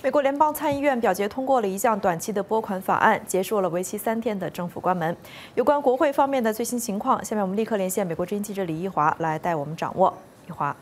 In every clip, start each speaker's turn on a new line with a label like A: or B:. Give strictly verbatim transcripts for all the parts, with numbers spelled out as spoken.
A: 美国联邦参议院表决通过了一项短期的拨款法案，结束了为期三天的政府关门。有关国会方面的最新情况，下面我们立刻连线美国之音记者李一华来带我们掌握。一华。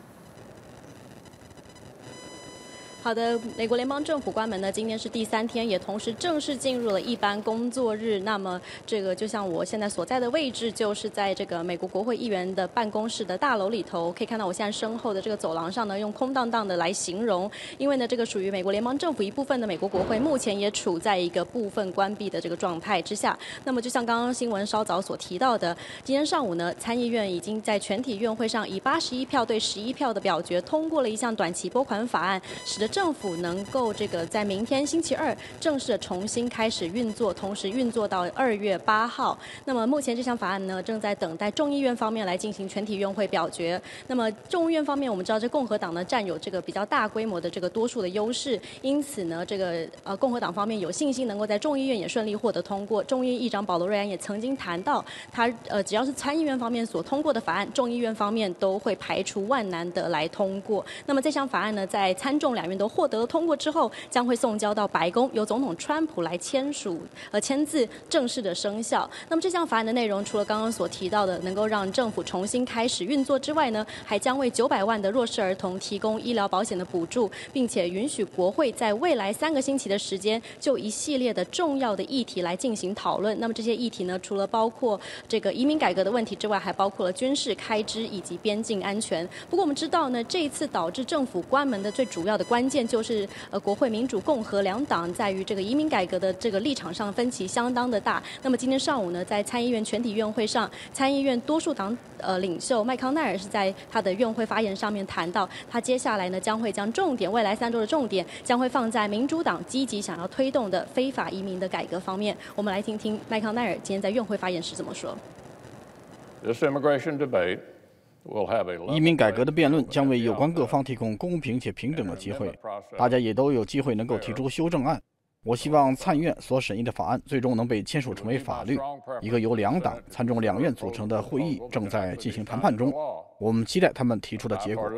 B: 好的，美国联邦政府关门呢，今天是第三天，也同时正式进入了一般工作日。那么，这个就像我现在所在的位置，就是在这个美国国会议员的办公室的大楼里头。可以看到我现在身后的这个走廊上呢，用空荡荡的来形容，因为呢，这个属于美国联邦政府一部分的美国国会，目前也处在一个部分关闭的这个状态之下。那么，就像刚刚新闻稍早所提到的，今天上午呢，参议院已经在全体院会上以八十一票对十一票的表决通过了一项短期拨款法案，使得 政府能够这个在明天星期二正式重新开始运作，同时运作到二月八号。那么目前这项法案呢，正在等待众议院方面来进行全体院会表决。那么众议院方面，我们知道这共和党呢占有这个比较大规模的这个多数的优势，因此呢，这个呃共和党方面有信心能够在众议院也顺利获得通过。众议议长保罗·瑞安也曾经谈到，他呃只要是参议院方面所通过的法案，众议院方面都会排除万难的来通过。那么这项法案呢，在参众两院都获得 通过之后，将会送交到白宫，由总统川普来签署、呃签字，正式的生效。那么这项法案的内容，除了刚刚所提到的能够让政府重新开始运作之外呢，还将为九百万的弱势儿童提供医疗保险的补助，并且允许国会在未来三个星期的时间，就一系列的重要的议题来进行讨论。那么这些议题呢，除了包括这个移民改革的问题之外，还包括了军事开支以及边境安全。不过我们知道呢，这一次导致政府关门的最主要的关键就是 是呃，国会民主、共和两党在于这个移民改革的这个立场上分歧相当的大。那么今天上午呢，在参议院全体院会上，参议院多数党呃领袖麦康奈尔是在他的院会发言上面谈到，他接下来呢将会将重点，未来三周的重点将会放在民主党积极想要推动的非法移民的改革方面。我们来听听麦康奈尔今天在院会发言时怎么说。
C: This immigration debate
D: 移民改革的辩论将为有关各方提供公平且平等的机会，大家也都有机会能够提出修正案。我希望参议院所审议的法案最终能被签署成为法律。一个由两党、参众两院组成的会议正在进行谈判中，我们期待他们提出的结果。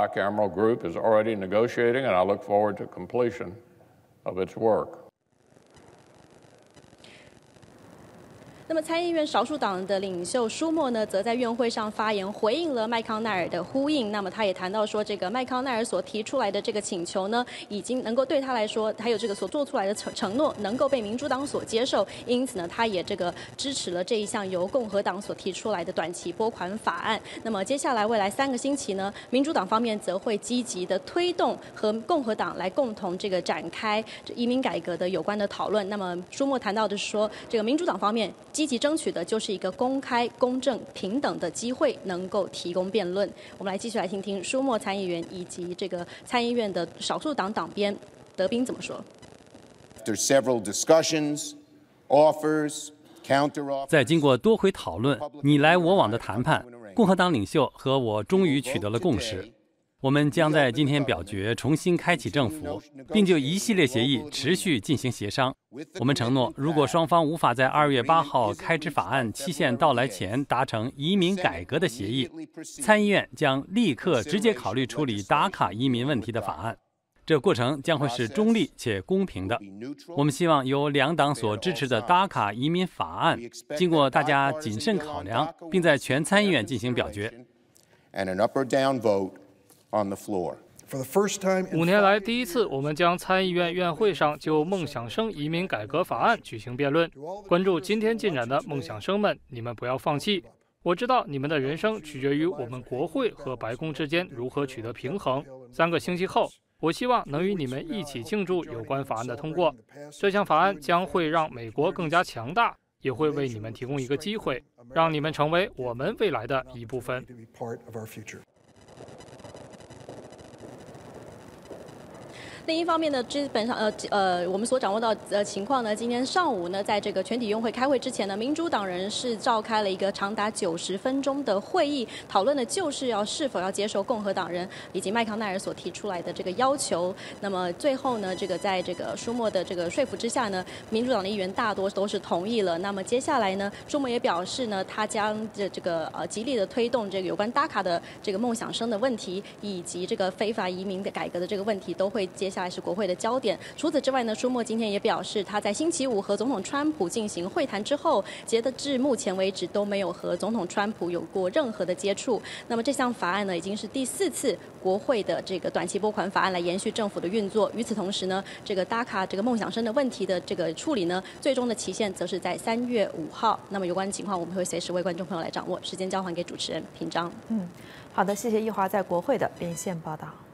B: 那么，参议院少数党的领袖舒默呢，则在院会上发言，回应了麦康奈尔的呼应。那么，他也谈到说，这个麦康奈尔所提出来的这个请求呢，已经能够对他来说，还有这个所做出来的承承诺，能够被民主党所接受。因此呢，他也这个支持了这一项由共和党所提出来的短期拨款法案。那么，接下来未来三个星期呢，民主党方面则会积极的推动和共和党来共同这个展开移民改革的有关的讨论。那么，舒默谈到的是说，这个民主党方面 积极争取的就是一个公开、公正、平等的机会，能够提供辩论。我们来继续来听听舒默参议员以及这个参议院的少数党党鞭德宾怎么说。
E: 在经过多回讨论、你来我往的谈判，共和党领袖和我终于取得了共识。 我们将在今天表决重新开启政府，并就一系列协议持续进行协商。我们承诺，如果双方无法在二月八号开支法案期限到来前达成移民改革的协议，参议院将立刻直接考虑处理达卡移民问题的法案。这过程将会是中立且公平的。我们希望由两党所支持的达卡移民法案，经过大家谨慎考量，并在全参议院进行表决。
F: 五年来第一次，我们将参议院院会上就梦想生移民改革法案举行辩论。关注今天进展的梦想生们，你们不要放弃。我知道你们的人生取决于我们国会和白宫之间如何取得平衡。三个星期后，我希望能与你们一起庆祝有关法案的通过。这项法案将会让美国更加强大，也会为你们提供一个机会，让你们成为我们未来的一部分。
B: 另一方面呢，基本上呃呃，我们所掌握到的情况呢，今天上午呢，在这个全体院会开会之前呢，民主党人是召开了一个长达九十分钟的会议，讨论的就是要是否要接受共和党人以及麦康奈尔所提出来的这个要求。那么最后呢，这个在这个舒默的这个说服之下呢，民主党的议员大多都是同意了。那么接下来呢，舒默也表示呢，他将这这个呃极力的推动这个有关达卡的这个梦想生的问题，以及这个非法移民的改革的这个问题，都会接下来是国会的焦点。除此之外呢，舒默今天也表示，他在星期五和总统川普进行会谈之后，截至目前为止都没有和总统川普有过任何的接触。那么这项法案呢，已经是第四次国会的这个短期拨款法案来延续政府的运作。与此同时呢，这个 D A C A 这个梦想生的问题的这个处理呢，最终的期限则是在三月五号。那么有关的情况，我们会随时为观众朋友来掌握。时间交还给主持人平章。
A: 嗯，好的，谢谢易华在国会的连线报道。